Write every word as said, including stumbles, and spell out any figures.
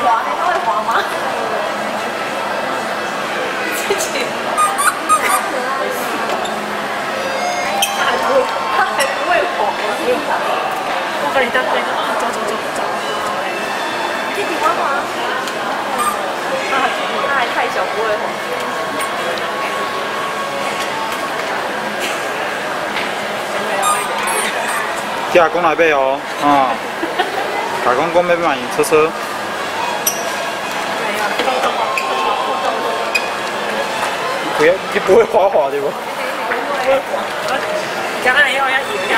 滑，他会滑吗？自己。他还不会，他还不会滑，我跟你讲，对，走走走走走嘞。弟弟滑滑。他还他还太小，不会滑。 听讲来买哦，啊，大公公要买车车。不要，你不会滑滑对不？ 不会滑。刚才要要以为要